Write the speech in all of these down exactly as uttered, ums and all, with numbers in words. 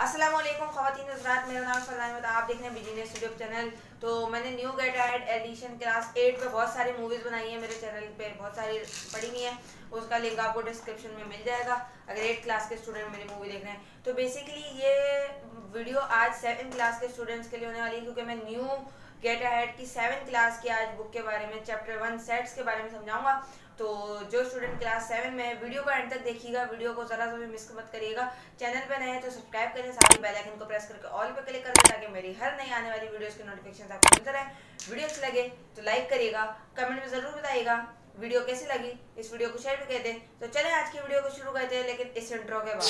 अस्सलाम वालेकुम ख़वातीन हज़रात, मेरा नाम फरहान है। आप देख रहे हैं बिजनेस यूट्यूब चैनल। तो मैंने new get ahead edition class eight पे बहुत सारी मूवीज़ बनाई है, मेरे चैनल पे बहुत सारी पड़ी हुई हैं। उसका लिंक आपको डिस्क्रिप्शन में मिल जाएगा अगर एट क्लास के स्टूडेंट मेरी मूवी देख रहे हैं। तो बेसिकली ये वीडियो आज सेवन क्लास के स्टूडेंट्स के लिए होने वाली है, क्योंकि मैं न्यू गेट एड की सेवन क्लास की आज बुक के बारे में, चैप्टर वन सेट्स के बारे में समझाऊंगा। तो जो स्टूडेंट क्लास सेवन में है वीडियो को एंड तक देखिएगा, वीडियो को जरा सा भी मिस मत करिएगा। चैनल पे नए हैं तो सब्सक्राइब करें, साथ ही बेल आइकन को प्रेस करके ऑल पे क्लिक कर दें ताकि मेरी हर नई आने वाली वीडियोस की नोटिफिकेशन आपको मिलते रहे। वीडियो अच्छी लगे तो लाइक करिएगा, कमेंट में जरूर बताइएगा वीडियो कैसी लगी, इस वीडियो को शेयर भी कर दें। तो चलें आज की वीडियो को शुरू करते हैं, लेकिन इस इंट्रो के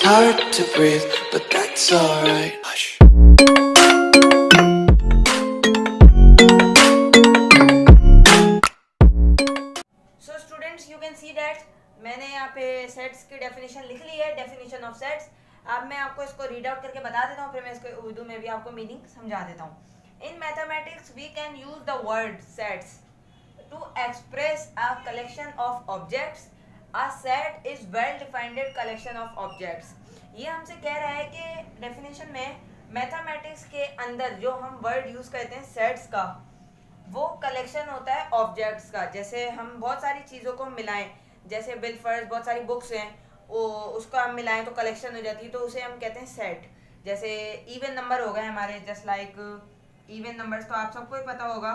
बाद मैंने यहाँ पे सेट्स की डेफिनेशन लिख ली है, डेफिनेशन ऑफ सेट्स। अब मैं आपको इसको रीड आउट करके बता देता हूँ, फिर मैं इसको उर्दू में भी आपको मीनिंग समझा देता हूँ। In mathematics we can use the word sets to express a collection of objects. A set is well defined collection of objects. ये हमसे कह रहा है कि डेफिनेशन में मैथमेटिक्स के अंदर जो हम वर्ड यूज करते हैं सेट्स का, वो कलेक्शन होता है ऑब्जेक्ट्स का। जैसे हम बहुत सारी चीज़ों को मिलाएं, जैसे बिलफर्ज बहुत सारी बुक्स हैं, वो उसको हम मिलाएं तो कलेक्शन हो जाती है, तो उसे हम कहते हैं सेट। जैसे इवन नंबर हो गए हमारे, जस्ट लाइक इवन नंबर्स तो आप सबको ही पता होगा।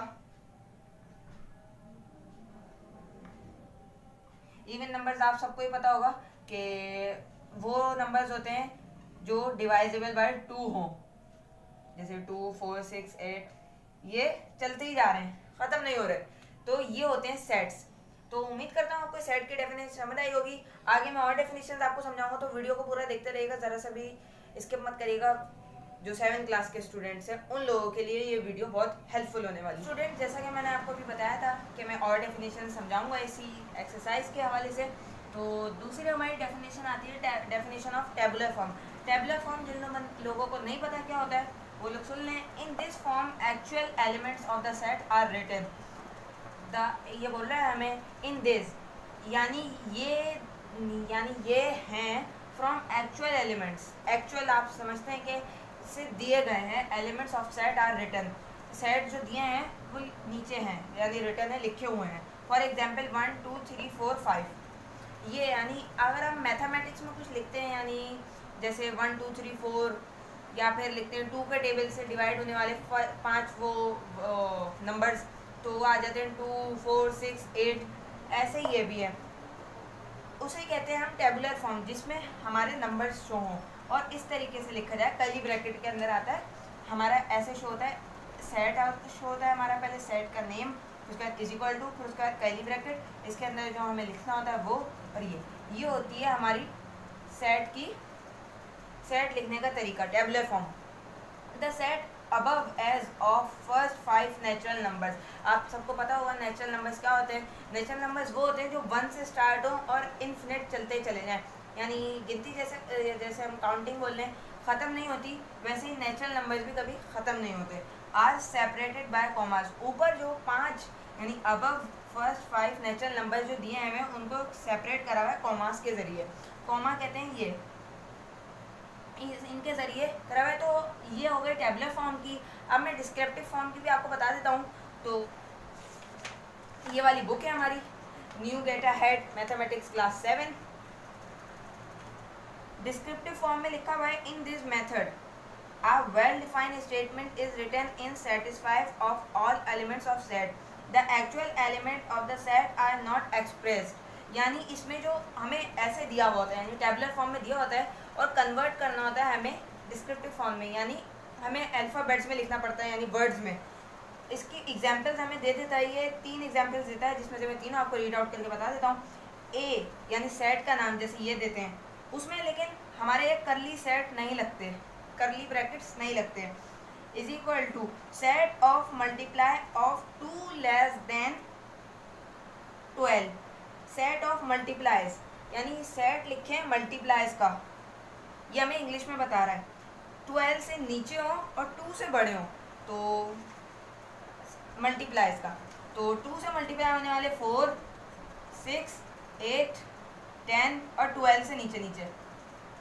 इवन नंबर्स आप सबको ही पता होगा कि वो नंबर्स होते हैं जो डिवाइजेबल बाय टू हो, जैसे टू फोर सिक्स एट, ये चलते ही जा रहे हैं, खत्म नहीं हो रहे, तो ये होते हैं सेट्स। तो उम्मीद करता हूँ आपको सेट की डेफिनेशन समझ आई होगी। आगे मैं और डेफिनेशन आपको समझाऊंगा, तो वीडियो को पूरा देखते रहिएगा, जरा सा भी स्किप मत करिएगा। जो सेवन क्लास के स्टूडेंट्स हैं उन लोगों के लिए ये वीडियो बहुत हेल्पफुल होने वाली है। स्टूडेंट, जैसा कि मैंने आपको भी बताया था कि मैं और डेफिनेशन समझाऊंगा इसी एक्सरसाइज के हवाले से। तो दूसरी हमारी डेफिनेशन आती है definition of tabular form. Tabular form जिन लोगों को नहीं पता क्या होता है वो लोग सुन लें। In this form actual elements of the set are written. ये बोल रहा है हमें इन दिस, यानी ये यानी ये हैं फ्रॉम एक्चुअल एलिमेंट्स। एक्चुअल आप समझते हैं कि से दिए गए हैं, elements of set are written. Set जो दिए हैं वो नीचे हैं, यानी रिटन है, लिखे हुए हैं। For example one two three four five, ये यानी अगर हम मैथमेटिक्स में कुछ लिखते हैं, यानी जैसे वन टू थ्री फोर, या फिर लिखते हैं टू के टेबल से डिवाइड होने वाले पाँच वो नंबर्स, तो वो आ जाते हैं टू फोर सिक्स एट। ऐसे ही ये भी है, उसे कहते हैं हम टेबुलर फॉर्म, जिसमें हमारे नंबर्स शो हों और इस तरीके से लिखा जाए। कर्ली ब्रैकेट के अंदर आता है हमारा, ऐसे शो होता है। सेट शो होता है हमारा, पहले सेट का नेम, उसके बाद इज इक्वल टू, फिर उसके बाद कर्ली ब्रैकेट, इसके अंदर जो हमें लिखना होता है वो, और ये ये होती है हमारी सेट की सेट लिखने का तरीका, tabular form. The set above as of first five natural numbers. आप सबको पता होगा नेचुरल नंबर्स क्या होते हैं। नेचुरल नंबर्स वो होते हैं जो वन से स्टार्ट हो और इन्फिनिट चलते चले जाएं, यानी गिनती जैसे जैसे हम काउंटिंग बोल रहे हैं ख़त्म नहीं होती, वैसे ही नेचुरल नंबर्स भी कभी ख़त्म नहीं होते। Are separated by commas. ऊपर जो पाँच यानी above first five natural numbers जो दिए हैं उनको सेपरेट करा हुआ है कॉमास के ज़रिए। कॉमा कहते हैं ये, इनके जरिए करा हुआ है। तो ये हो गई टेबुलर फॉर्म की। अब मैं डिस्क्रिप्टिव फॉर्म की भी आपको बता देता हूँ। तो ये वाली बुक है हमारी, new get ahead mathematics class seven. Descriptive form में लिखा हुआ है in this method a well defined statement is written in satisfy of all elements of set. The actual element of the set are not expressed. यानी इसमें जो हमें ऐसे दिया हुआ होता है, यानी टेबुलर फॉर्म में दिया होता है और कन्वर्ट करना होता है हमें डिस्क्रिप्टिव फॉर्म में, यानी हमें अल्फ़ाबेट्स में लिखना पड़ता है, यानी वर्ड्स में। इसकी एग्जांपल्स हमें दे देता है, ये तीन एग्जांपल्स देता है, जिसमें से मैं तीनों आपको रीड आउट करके बता देता हूँ। ए यानी सेट का नाम, जैसे ये देते हैं उसमें, लेकिन हमारे एक करली सेट नहीं लगते, करली ब्रैकेट्स नहीं लगते। Is equal to set of multiply of two less than twelve. Set of multiplies, यानी सेट लिखे मल्टीप्लाइज का, ये हमें इंग्लिश में बता रहा है। ट्वेल्व से नीचे हो और टू से बड़े हो तो मल्टीप्लाइज का, तो टू से मल्टीप्लाई होने वाले फोर सिक्स एट टेन और ट्वेल्व से नीचे नीचे,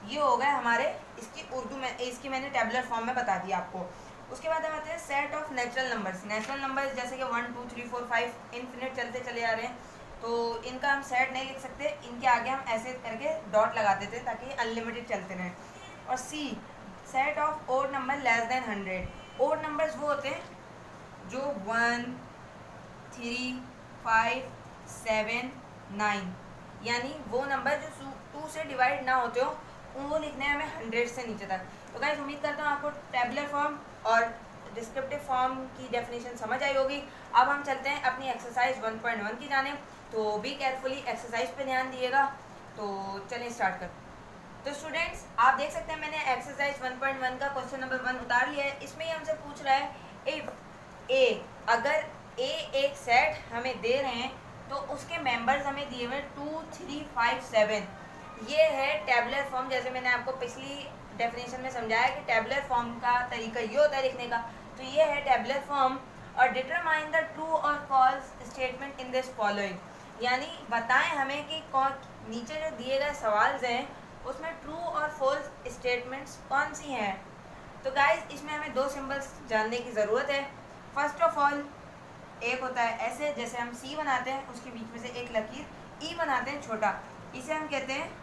ये हो गए हमारे इसकी उर्दू में, इसकी मैंने टेबुलर फॉर्म में बता दिया आपको। उसके बाद हम आते हैं set of natural numbers. Natural numbers जैसे कि one two three four five infinite चलते चले जा रहे हैं, तो इनका हम सेट नहीं लिख सकते, इनके आगे हम ऐसे करके डॉट लगा देते हैं ताकि अनलिमिटेड चलते रहें। और C set of odd number less than hundred. Odd numbers वो होते हैं जो one three five seven nine, यानी वो नंबर जो टू से डिवाइड ना होते हो, वो लिखने हैं हमें हंड्रेड से नीचे तक। तो गाइस उम्मीद करता हूँ आपको टेबुलर फॉर्म और डिस्क्रिप्टिव फॉर्म की डेफिनेशन समझ आई होगी। अब हम चलते हैं अपनी एक्सरसाइज वन पॉइंट वन की जाने, तो बी केयरफुली एक्सरसाइज पे ध्यान दिएगा। तो चलिए स्टार्ट कर। तो स्टूडेंट्स आप देख सकते हैं मैंने एक्सरसाइज वन पॉइंट वन का क्वेश्चन नंबर वन उतार लिया है। इसमें ये हमसे पूछ रहा है इफ ए, अगर ए एक सेट हमें दे रहे हैं तो उसके मेंबर्स हमें दिए हुए टू थ्री फाइव सेवन। ये है टेबुलर फॉर्म। जैसे मैंने आपको पिछली डेफिनेशन में समझाया कि टेबुलर फॉर्म का तरीका ये होता है लिखने का, तो ये है टेबुलर फॉर्म। और डिटरमाइन द ट्रू और false statement in this following, यानी बताएं हमें कि कौन नीचे जो दिए गए सवाल हैं उसमें ट्रू और फॉल्स स्टेटमेंट्स कौन सी हैं। तो गाइस इसमें हमें दो सिंबल्स जानने की ज़रूरत है। फर्स्ट ऑफ ऑल एक होता है ऐसे, जैसे हम सी बनाते हैं उसके बीच में से एक लकीर ई बनाते हैं छोटा, इसे हम कहते हैं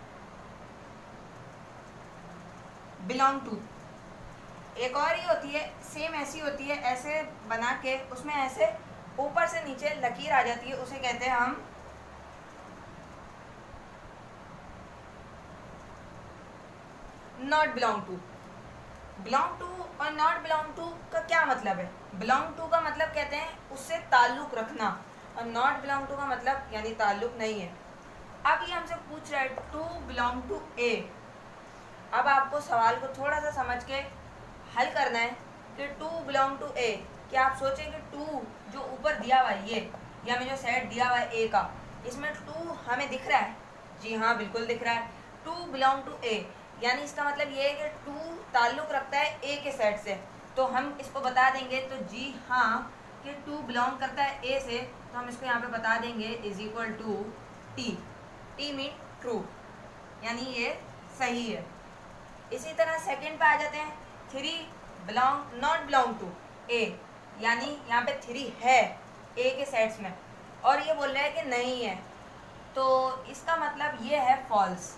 बिलोंग टू। एक और ये होती है सेम ऐसी होती है, ऐसे बना के उसमें ऐसे ऊपर से नीचे लकीर आ जाती है, उसे कहते हैं हम not belong to. Belong to और नॉट बिलोंग टू का क्या मतलब है? बिलोंग टू का मतलब कहते हैं उससे ताल्लुक रखना, और नॉट बिलोंग टू का मतलब यानी ताल्लुक नहीं है। अब ये हमसे पूछ रहा है टू बिलोंग टू ए। अब आपको सवाल को थोड़ा सा समझ के हल करना है कि टू बिलोंग टू ए। क्या आप सोचें कि टू जो ऊपर दिया हुआ है, ये ये हमें जो सेट दिया हुआ है ए का, इसमें टू हमें दिख रहा है? जी हाँ बिल्कुल दिख रहा है। टू बिलोंग टू ए यानी इसका मतलब ये है कि टू ताल्लुक रखता है ए के सेट से। तो हम इसको बता देंगे, तो जी हाँ कि टू बिलोंग करता है ए से, तो हम इसको यहाँ पे बता देंगे is equal to T. T mean true, यानी ये सही है। इसी तरह सेकंड पे आ जाते हैं, three belong not belong to A, यानी यहाँ पे थ्री है ए के सेट्स में और ये बोल रहा है कि नहीं है, तो इसका मतलब ये है false.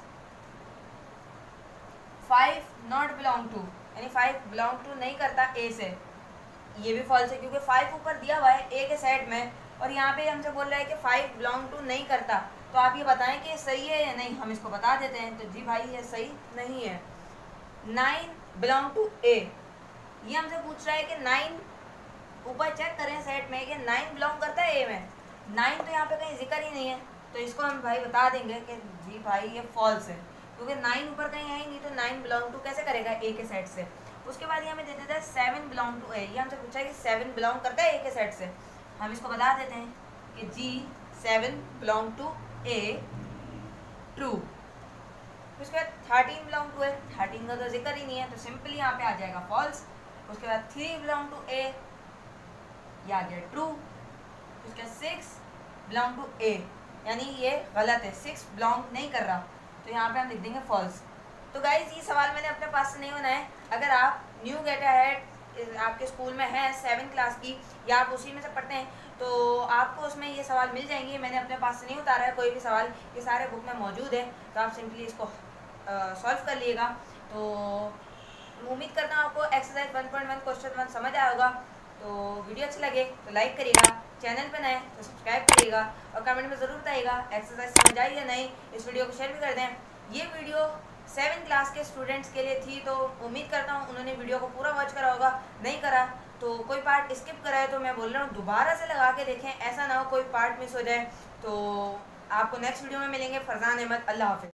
Five not belong to यानी फाइव बिलोंग टू नहीं करता ए से, ये भी फॉल्स है क्योंकि फाइव ऊपर दिया हुआ है ए के सेट में, और यहाँ पे हमसे बोल रहा है कि फाइव बिलोंग टू नहीं करता। तो आप ये बताएं कि सही है या नहीं, हम इसको बता देते हैं। तो जी भाई ये सही नहीं है। नाइन बिलोंग टू ए, ये हमसे पूछ रहा है कि नाइन ऊपर चेक करें सेट में कि नाइन बिलोंग करता है ए में। नाइन तो यहाँ पे कहीं जिक्र ही नहीं है, तो इसको हम भाई बता देंगे कि जी भाई ये फॉल्स है क्योंकि नाइन ऊपर कहीं है ही नहीं, तो नाइन बिलोंग टू कैसे करेगा ए के सेट से। उसके बाद ये हमें दे देता है सेवन बिलोंग टू ए, ये हमसे पूछा है कि सेवन बिलोंग करता है ए के सेट से। हम इसको बता देते हैं कि जी seven belong to A, true. उसके बाद thirteen belong to A, thirteen का तो जिक्र ही नहीं है, तो सिंपली यहाँ पे आ जाएगा फॉल्स। उसके बाद थ्री बिलोंग टू ए, ये आ गया ट्रू। उसके बाद सिक्स बिलोंग टू ए, यानी ये गलत है, सिक्स बिलोंग नहीं कर रहा, तो यहाँ पे हम लिख देंगे फॉल्स। तो गाइज ये सवाल मैंने अपने पास से नहीं बनाया है। अगर आप न्यू गेट अहेड आपके स्कूल में है सेवन क्लास की, या आप उसी में से पढ़ते हैं, तो आपको उसमें ये सवाल मिल जाएंगे। मैंने अपने पास से नहीं उतारा है कोई भी सवाल, ये सारे बुक में मौजूद है, तो आप सिंपली इसको सॉल्व कर लिएगा। तो उम्मीद करता हूँ आपको exercise one point one question one समझ आया होगा। तो वीडियो अच्छा लगे तो लाइक करिएगा, चैनल पर नए तो सब्सक्राइब करिएगा, और कमेंट में ज़रूर बताइएगा एक्सरसाइज समझ आई या नहीं। इस वीडियो को शेयर भी कर दें। ये वीडियो सेवन क्लास के स्टूडेंट्स के लिए थी, तो उम्मीद करता हूँ उन्होंने वीडियो को पूरा वॉच करा होगा। नहीं करा तो कोई पार्ट स्किप करा है तो मैं बोल रहा हूँ दोबारा से लगा के देखें, ऐसा ना हो कोई पार्ट मिस हो जाए। तो आपको नेक्स्ट वीडियो में मिलेंगे। फरजान अहमद, अल्लाह हाफिज़।